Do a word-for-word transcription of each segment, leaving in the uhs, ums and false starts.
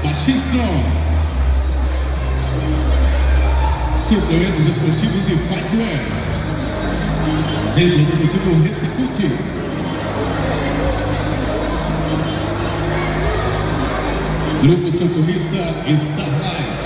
da X-Tron. Suplementos esportivos e fightwear. Centro Deportivo Recicute. Grupo Socorrista Starlight.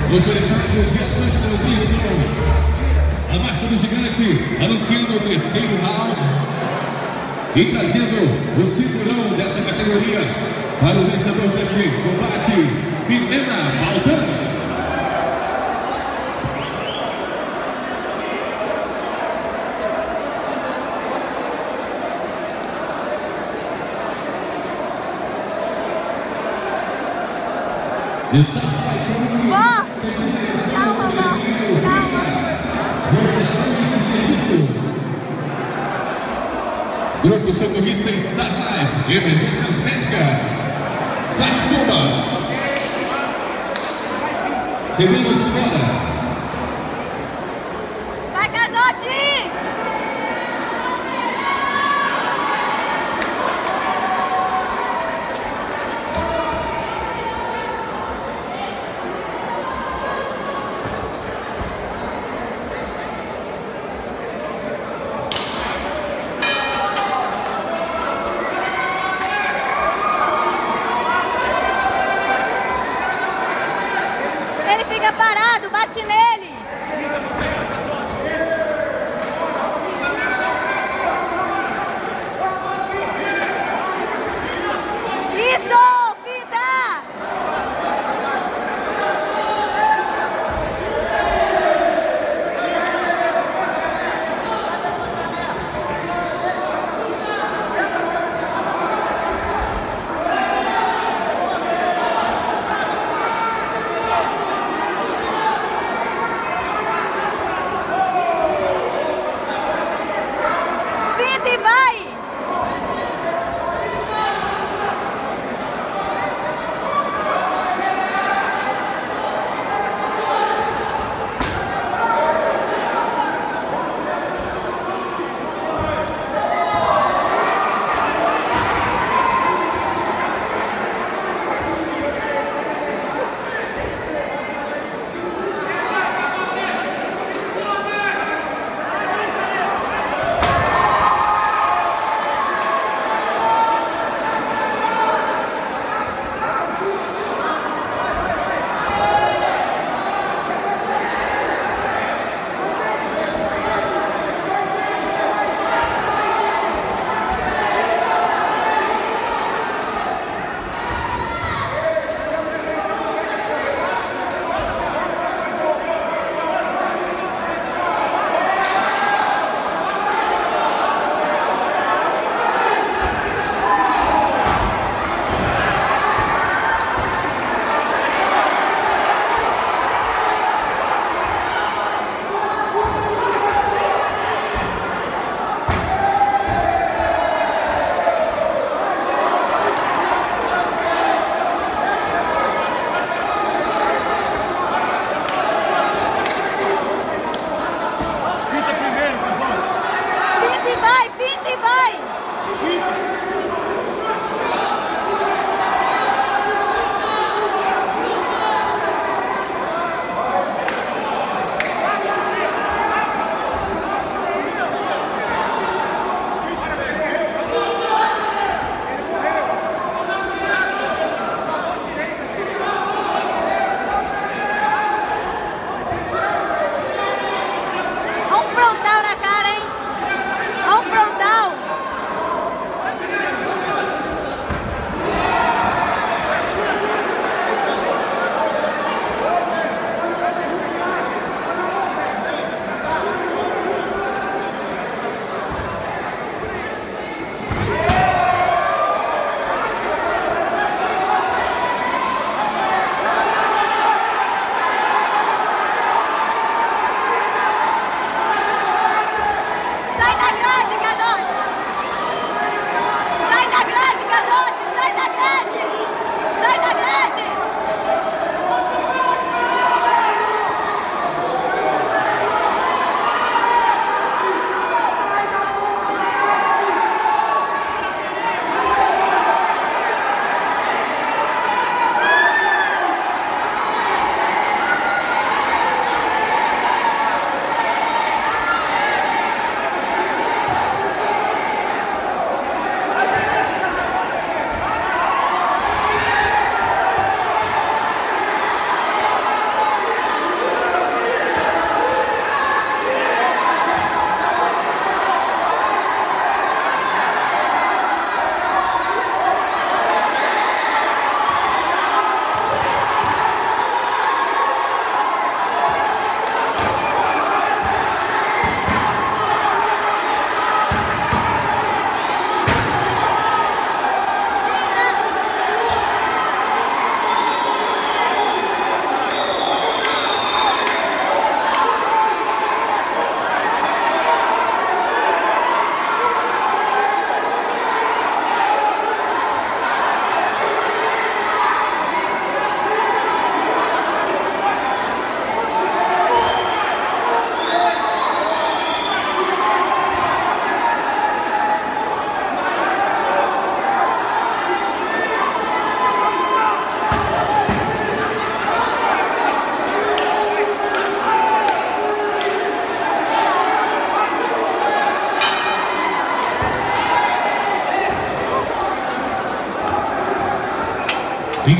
Oferecimento de Atlântica Nutrition. A marca do gigante anunciando o terceiro round e trazendo o cinturão dessa categoria para o vencedor deste combate, Milena Baldani. Está Ó, calma, amor, calma. Grupo Socorrista Star Life, Emergências Médicas, Platforma. Seguimos fora. Vai, Casote! Ele fica parado, bate nele. Isso, fita!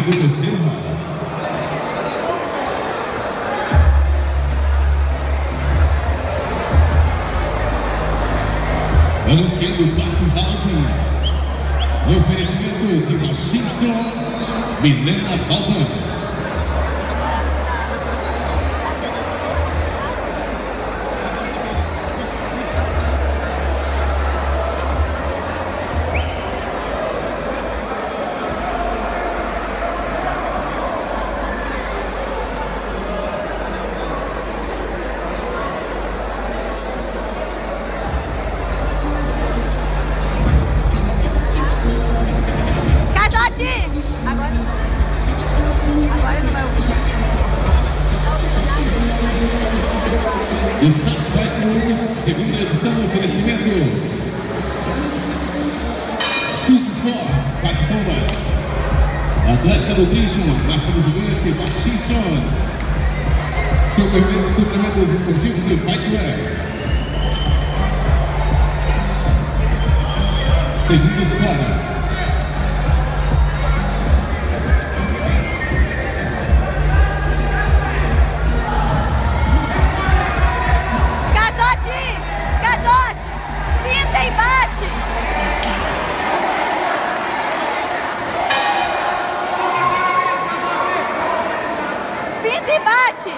do terceiro round. Anunciando o quarto round. No oferecimento de Washington, Milena Balban. Agora, agora não vai ouvir. Start Fight Rules, segunda edição do oferecimento. Shoot Sport, Fight Combat. Atlética Nutrition, marca do gigante, Washington. Suplementos, suplementos esportivos e Fightwear. Segundos fora. Pinta e bate! Pinta e bate!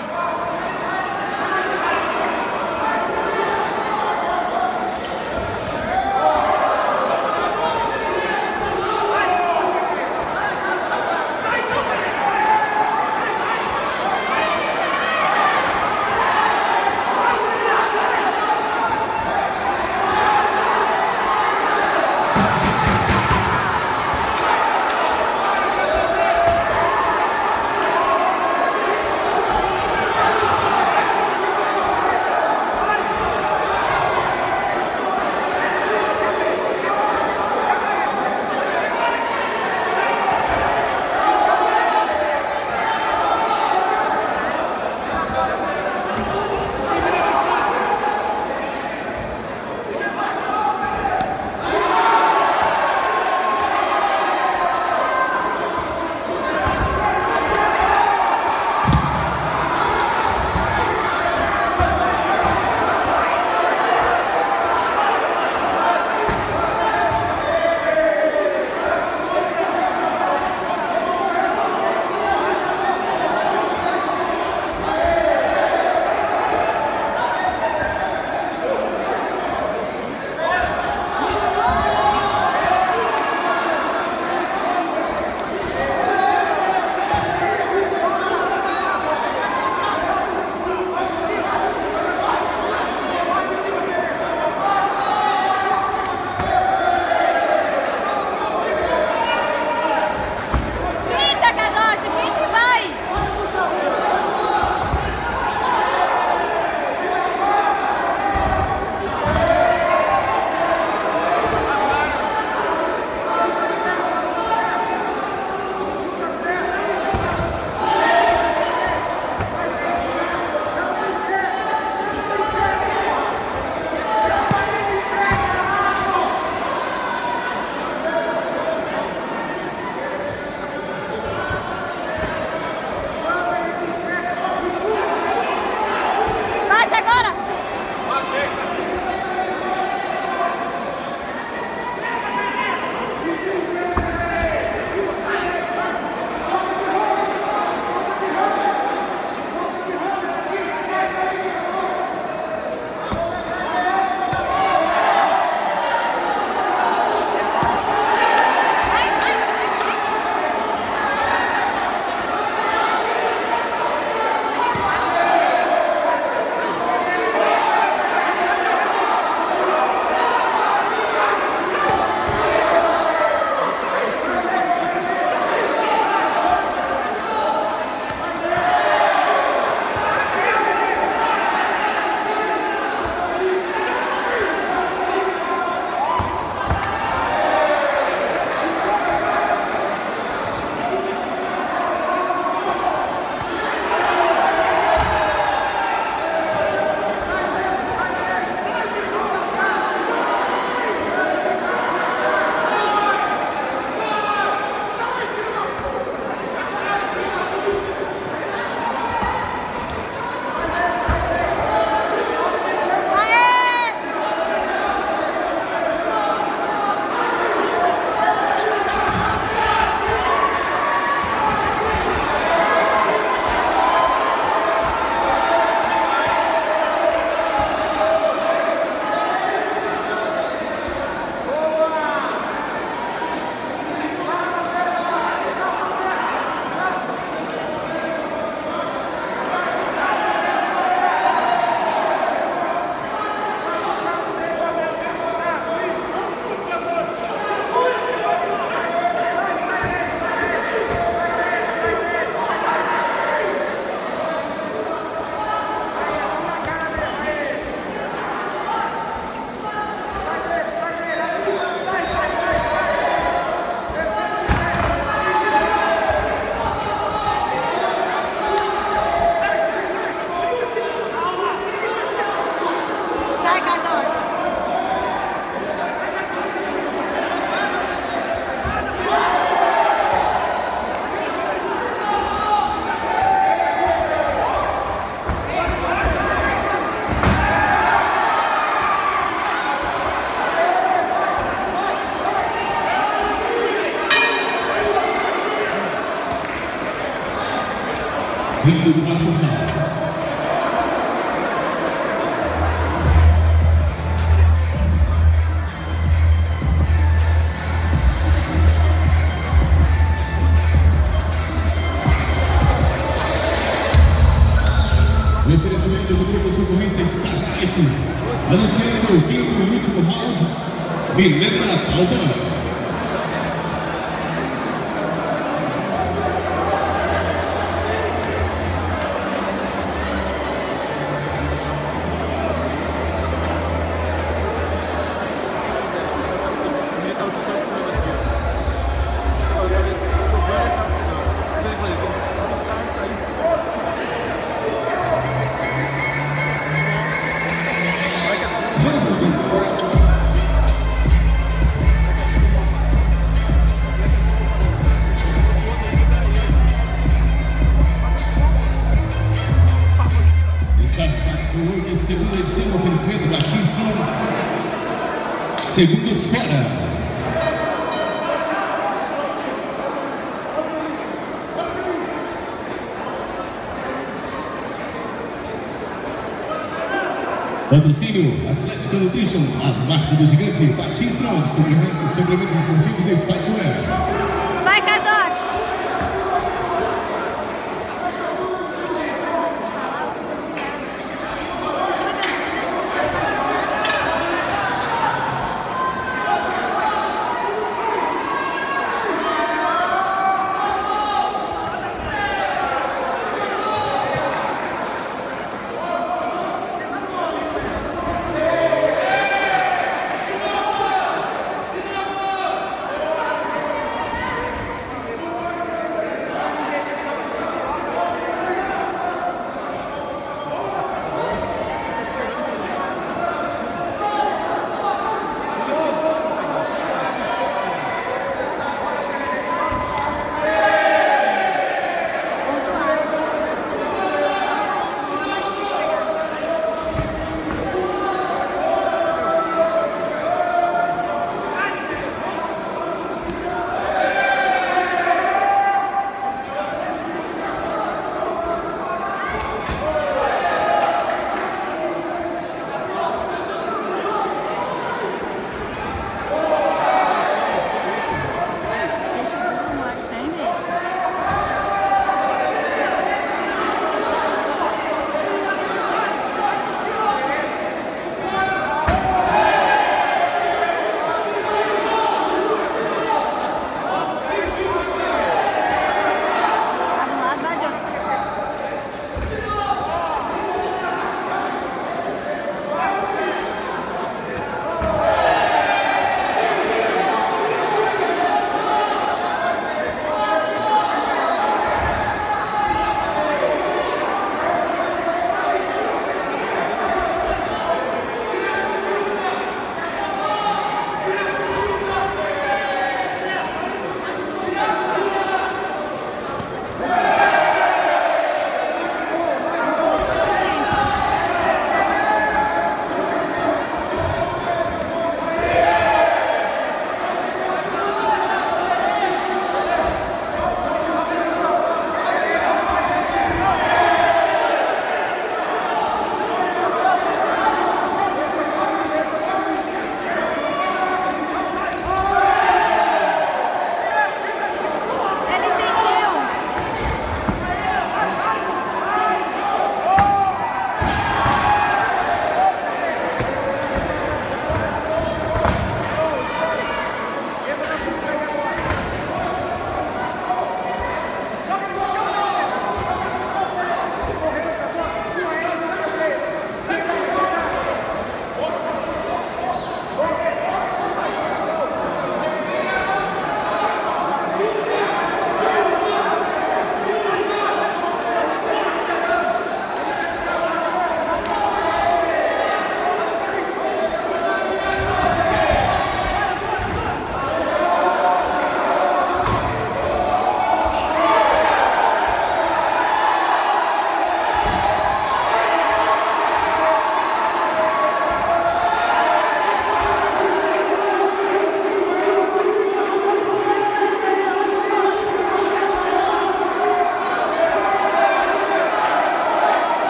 saindo do quarto final. O oferecimento do grupo socorrista Star Life, anunciando o quinto e último round, Milena Paldão. Segunda edição, oferecimento da X-Tron. Segundos fora. Patrocínio Atlético Nutrition, a marca do gigante da X-Tron, suplementos, suplementos esportivos e fightwear. Vai, Casote!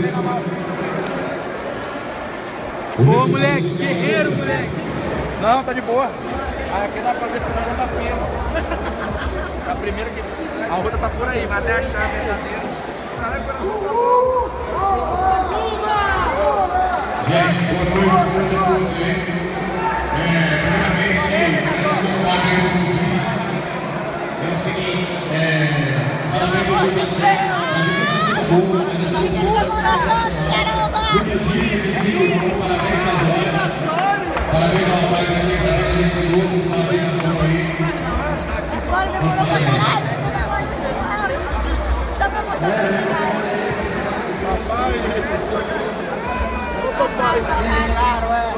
Ô, moleque, guerreiro, moleque. Não, tá de boa. Aqui dá pra fazer tudo na nossa firma. A primeira que... A outra tá por aí, mas até achar a verdadeira. Gente, boa noite, boa noite a todos aí. É, primeiramente, a gente não paga aí no vídeo. É o seguinte, é... parabéns para os atletas, a gente é muito boa, a gente é muito sensacional. Muito dia, Cecílio, parabéns para a gente. Parabéns ao pai da gente, parabéns a gente Globo, parabéns a todos aí. Agora demorou pra caralho. Só pra mostrar pra você. Papai, Papai, claro, é.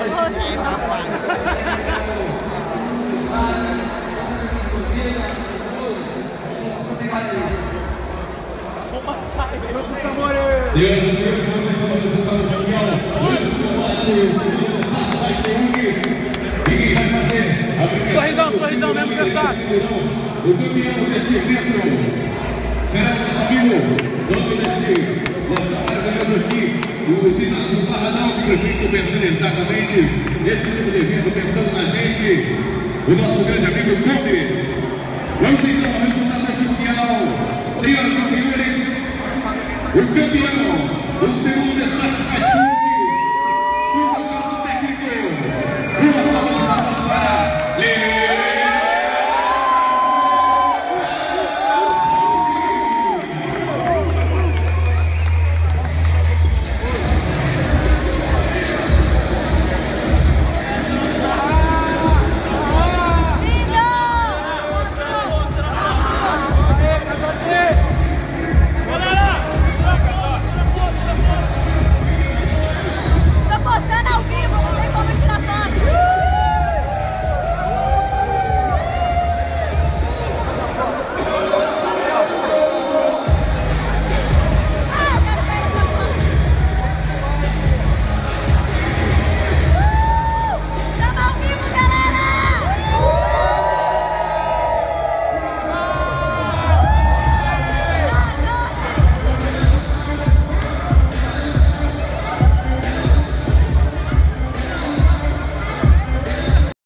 Senhoras e senhores, vamos então ao resultado oficial. Hoje no combate, o segundo espaço vai ser Unis. E quem vai fazer a primeira... Sorrisão, sorrisão mesmo, cansado. O campeão deste evento será o nosso amigo, dono deste local maravilhoso aqui, o ginásio Barradão, que o prefeito pensando exatamente nesse tipo de evento, pensando na gente, o nosso grande amigo Gomes. Vamos então ao resultado oficial. Senhoras e senhores, o campeão do segundo destaque